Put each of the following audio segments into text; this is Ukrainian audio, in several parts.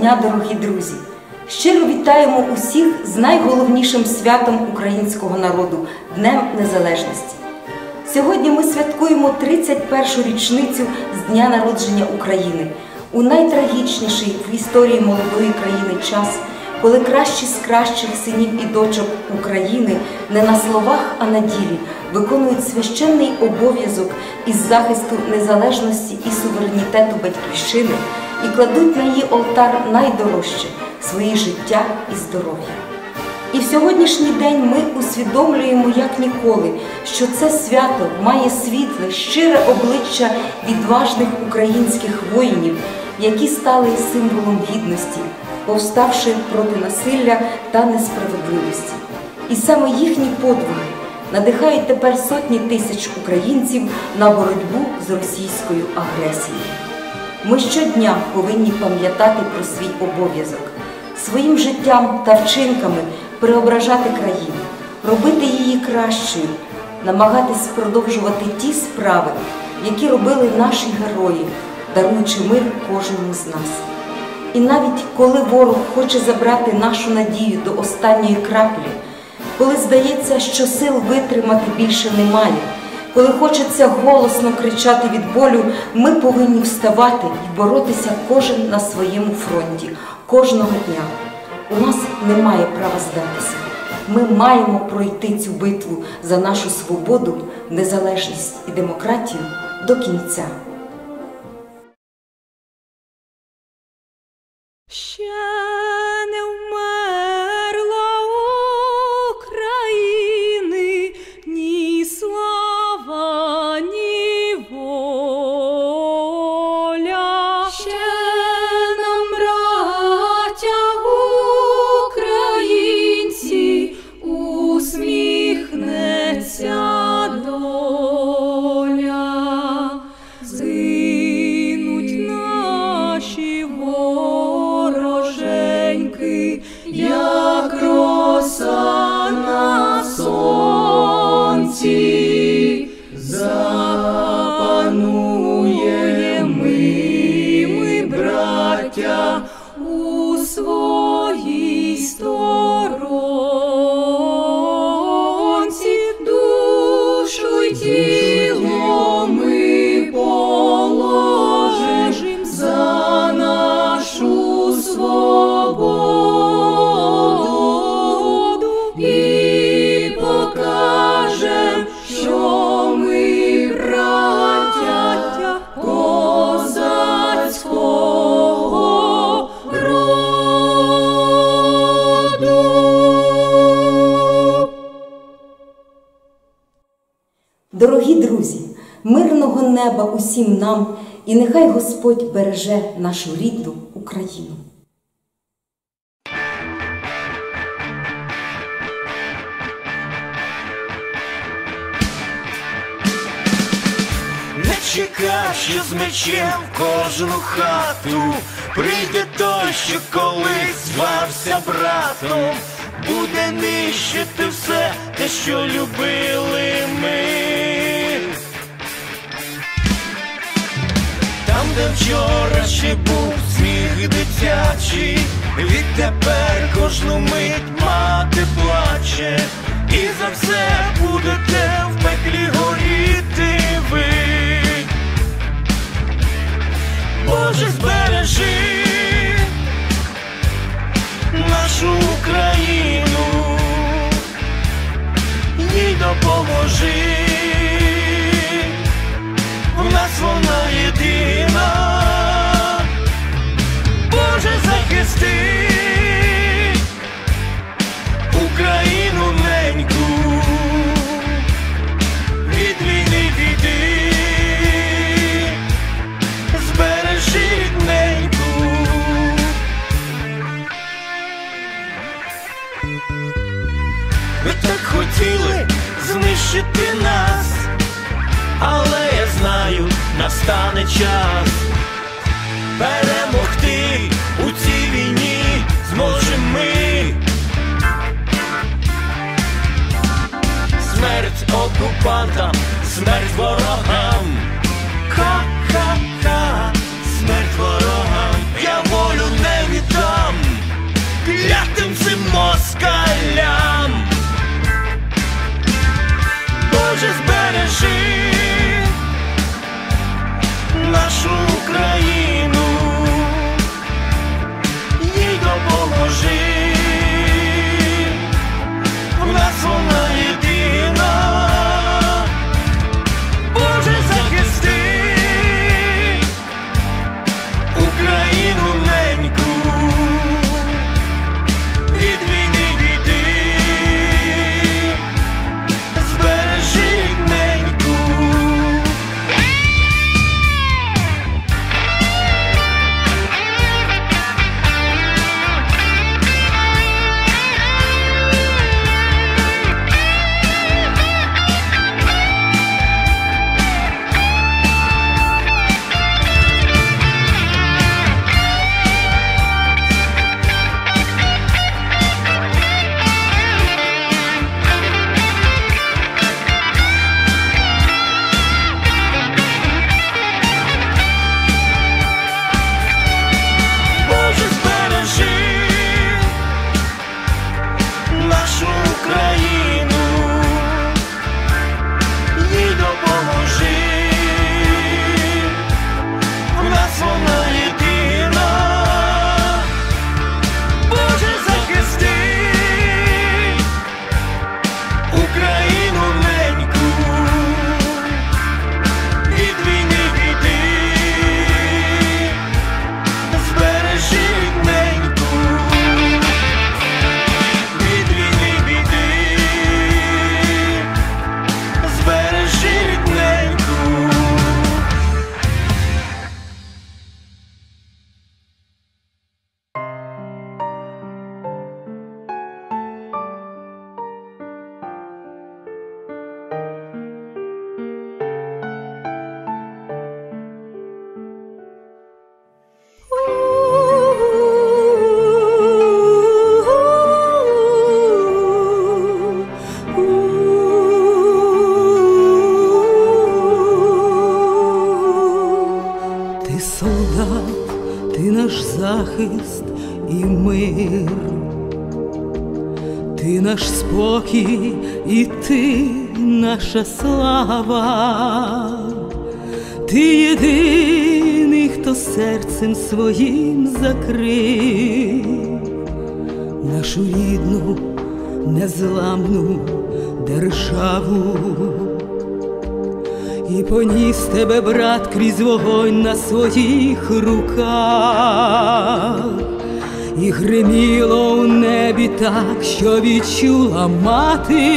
дня, дорогі друзі! Щиро вітаємо усіх з найголовнішим святом українського народу – Днем Незалежності. Сьогодні ми святкуємо 31-шу річницю з дня народження України, у найтрагічніший в історії молодої країни час, коли кращі з кращих синів і дочок України не на словах, а на ділі виконують священний обов'язок із захисту незалежності і суверенітету Батьківщини і кладуть на її олтар найдорожче – свої життя і здоров'я. І в сьогоднішній день ми усвідомлюємо як ніколи, що це свято має світле, щире обличчя відважних українських воїнів, які стали символом гідності, повставши проти насилля та несправедливості. І саме їхні подвиги надихають тепер сотні тисяч українців на боротьбу з російською агресією. Ми щодня повинні пам'ятати про свій обов'язок, своїм життям та вчинками преображати країну, робити її кращою, намагатись продовжувати ті справи, які робили наші герої, даруючи мир кожному з нас. І навіть коли ворог хоче забрати нашу надію до останньої краплі, коли здається, що сил витримати більше немає, коли хочеться голосно кричати від болю, ми повинні вставати і боротися кожен на своєму фронті, кожного дня. У нас немає права здатися. Ми маємо пройти цю битву за нашу свободу, незалежність і демократію до кінця. Ще не вмерла України ні слава, ні воля. Ще нам, браття українці, усміхнеться доля. Згинуть наші вороженьки, як роса на сонці. Запануєм ми, браття, у своїй сторонці. Душу й тіло ми положим за нашу свободу і покажем, що ми браття козацького роду. Дорогі друзі, мирного неба усім нам, і нехай Господь береже нашу рідну Україну. Не чекай, що з мечем в кожну хату прийде той, що колись звався братом, буде нищити все те, що любили ми. Там, де вчора ще був сміх дитячий, відтепер кожну мить мати плаче, і за все будете в пеклі горіти ви. Боже, збережи нашу Україну, їй допоможи, в нас вона єдина. Боже, захисти Україну неньку від війни, біди, збережи неньку. Ви так хотіли знищити нас, але я знаю, настане час перемогти у цій війні зможемо ми. Смерть окупантам, смерть ворогам, ха-ха-ха, смерть ворогам. Я волю не віддам. клятим цим москалям. Боже, збережи нашу Україну, їй допоможи, в нас вона єдина. Боже, захисти Україну неньку від війни, біди, збережи неньку. Боже, збережи нашу Україну, їй допоможи, в нас вона єдина. Боже, захисти Україну неньку від війни, біди, збережи неньку від війни, біди, збережи неньку. Ти солдат, ти наш захист і мир, ти наш спокій і ти наша слава. Ти єдиний, хто серцем своїм закрив нашу рідну, незламну державу. І поніс тебе, брат, крізь вогонь на своїх руках. І гриміло у небі так, що відчула мати.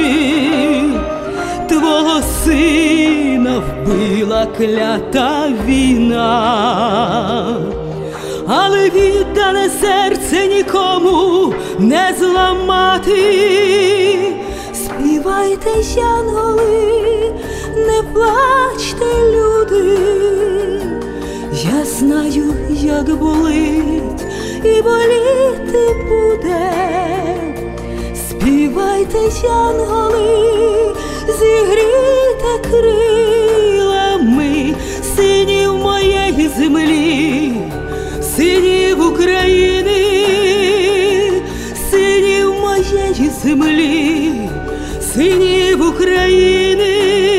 Твого сина вбила клята війна, але віддане серце нікому не зламати. Співайте, янголи, не плачте, люди, я знаю, як болить і боліти буде. Співайте, янголи, зігрійте крилами синів моєї землі, синів України, синів моєї землі, синів України.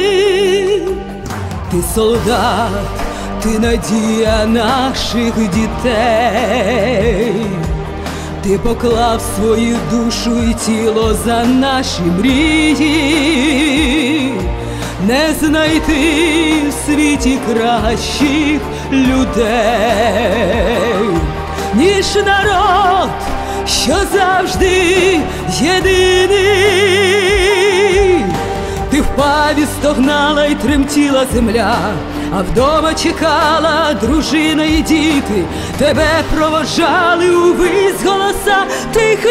Ти солдат, ти надія наших дітей, ти поклав свою душу і тіло за наші мрії. Не знайти в світі кращих людей, ніж народ, що завжди єдиний. Ти впав і стогнала й тремтіла земля, а вдома чекала дружина і діти. Тебе проводжали увесь голоса тих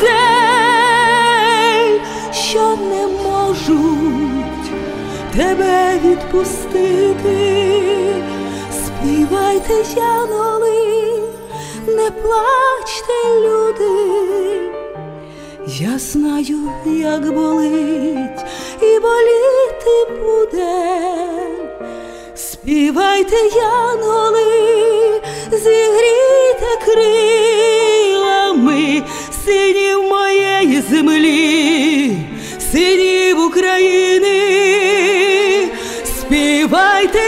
людей, що не можуть тебе відпустити. Співайте, янголи, не плачте, люди, я знаю, як болить і боліти буде. Співайте, янголи, зігрійте крилами синів моєї землі, синів України. Співайте,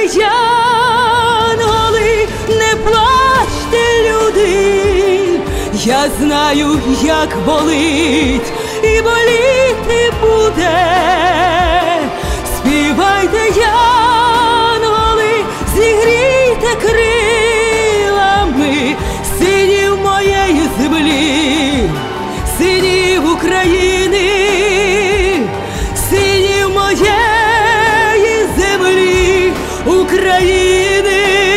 янголи, не плачте, люди, я знаю, як болить і боліти буде. Співайте, янголи, зігрійте крилами синів моєї землі, синів України, синів моєї землі, України.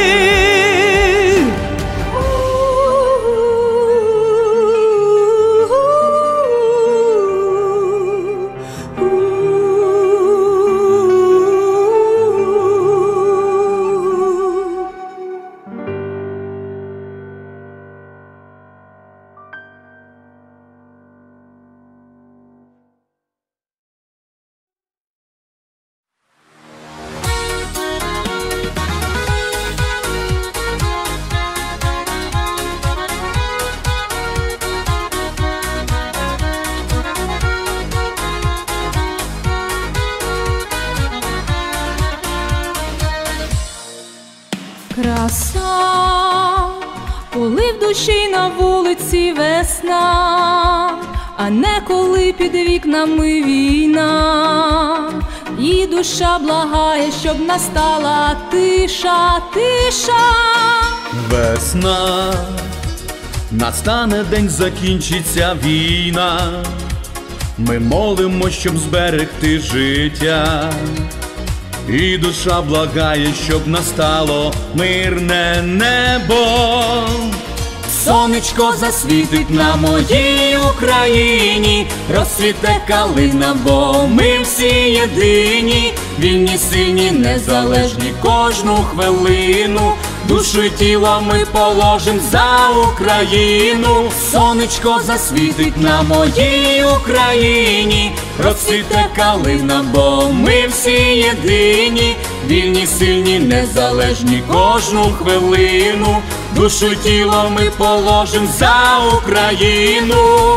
Краса, коли в душі на вулиці весна, а не коли під вікнами війна. І душа благає, щоб настала тиша, тиша. Весна, настане день, закінчиться війна. Ми молимо, щоб зберегти життя. І душа благає, щоб настало мирне небо. Сонечко засвітить на моїй Україні, розцвіте калина, бо ми всі єдині, вільні, сильні, незалежні кожну хвилину. Душу й тіло ми положим за Україну. Сонечко засвітить на моїй Україні, розцвіте калина, бо ми всі єдині, вільні, сильні, незалежні кожну хвилину. Душу й тіло ми положим за Україну.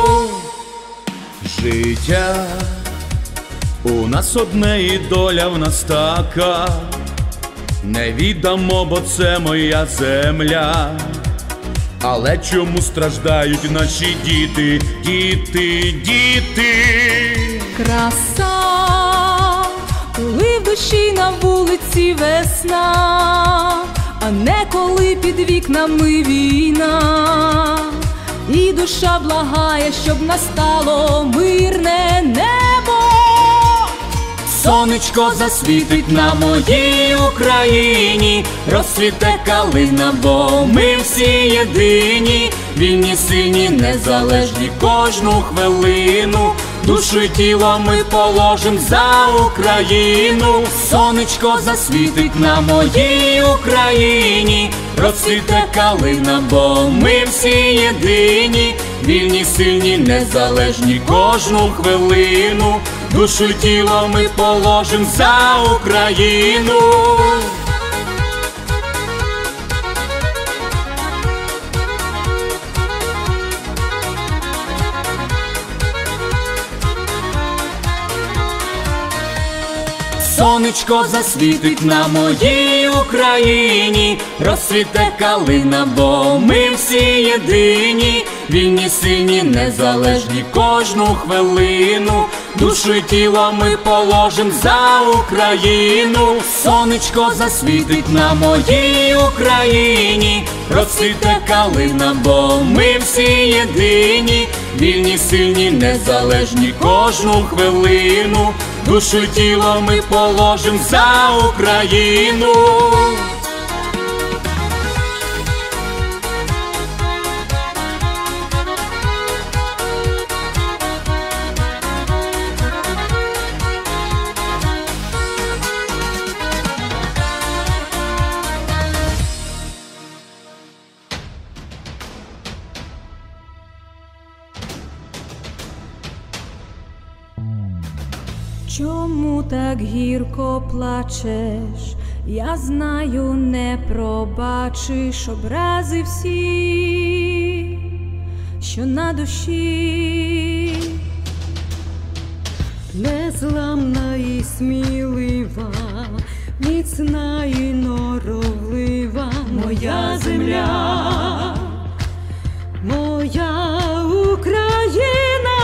Життя у нас одне і доля в нас така. Не віддамо, бо це моя земля. Але чому страждають наші діти, діти, діти? Краса, коли в душі на вулиці весна, а не коли під вікнами війна. І душа благає, щоб настало мирне небо. Сонечко засвітить на моїй Україні, розцвіте калина, бо ми всі єдині, вільні, сильні, незалежні кожну хвилину. Душу й тіло ми положим за Україну. Сонечко засвітить на моїй Україні, розцвіте калина, бо ми всі єдині, вільні, сильні, незалежні кожну хвилину. Душу й тіло ми положим за Україну. Сонечко засвітить на моїй Україні, розцвіте калина, бо ми всі єдині, вільні, сильні, незалежні кожну хвилину. Душу й тіло ми положим за Україну. Сонечко засвітить на моїй Україні, розцвіте калина, бо ми всі єдині, вільні, сильні, незалежні кожну хвилину. Душу й тіло ми положим за Україну. Чому так гірко плачеш? Я знаю, не пробачиш образи всі, що на душі. Незламна і смілива, міцна і норовлива моя земля, моя Україна.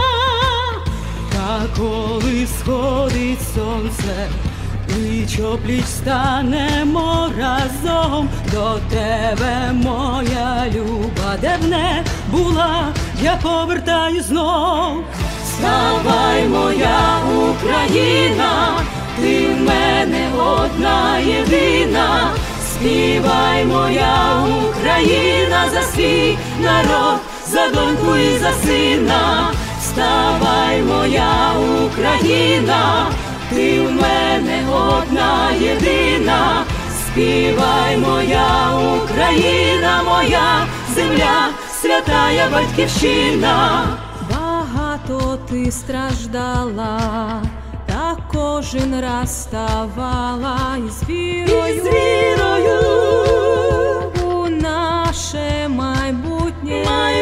Та коли сходить сонце, пліч-о-пліч станемо разом до тебе, моя люба. Де б не була, я повертаю знов. Вставай, моя Україна, ти в мене одна єдина. Співай, моя Україна, за свій народ, за доньку і за сина. Вставай, моя Україна, ти в мене одна єдина. Співай, моя Україна, моя земля, святая батьківщина. Багато ти страждала, та кожен раз ставала із вірою у наше майбутнє.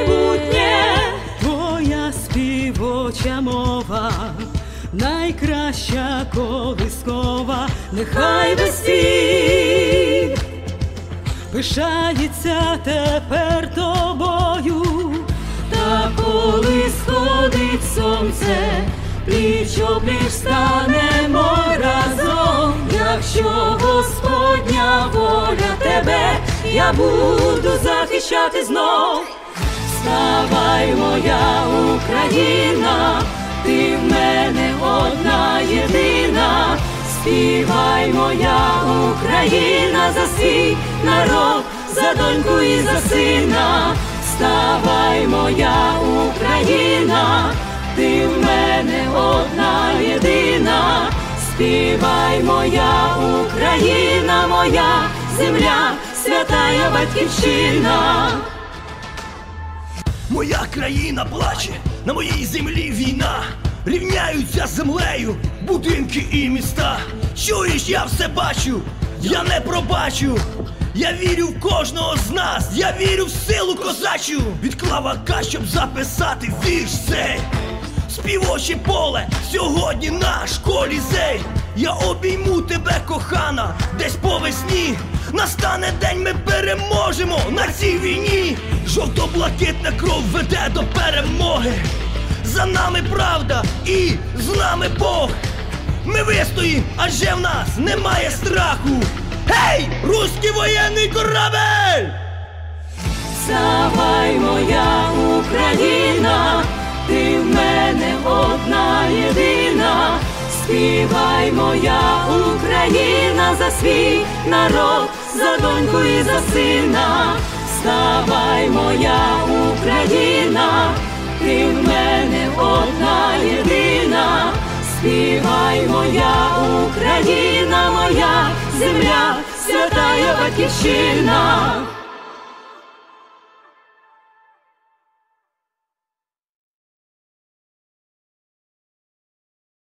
Твоя співоча мова, найкраща колискова, нехай весь світ пишається тепер тобою. Та коли сходить сонце, пліч-о-пліч станемо разом. Якщо Господня воля, тебе я буду захищати знов. Вставай, моя Україна, ти в мене одна єдина. Співай, моя Україна, за свій народ, за доньку і за сина. Вставай, моя Україна, ти в мене одна єдина. Співай, моя Україна, моя земля, святая батьківщина. Моя країна плаче, на моїй землі війна. Рівняються з землею будинки і міста. Чуєш, я все бачу, я не пробачу. Я вірю в кожного з нас, я вірю в силу козачу. Відклав АК, щоб записати вірш цей. Співоче поле, сьогодні наш колізей. Я обійму тебе, кохана, десь по весні. Настане день, ми переможемо на цій війні. Жовто-блакитна кров веде до перемоги. За нами правда і з нами Бог. Ми вистоїм, адже в нас немає страху. Гей, руський воєнний корабель! Вставай, моя Україна, ти в мене одна єдина. Співай, моя Україна, за свій народ, за доньку і за сина. Вставай, моя Україна, ти в мене одна єдина. Співай, моя Україна, моя земля, святая батьківщина.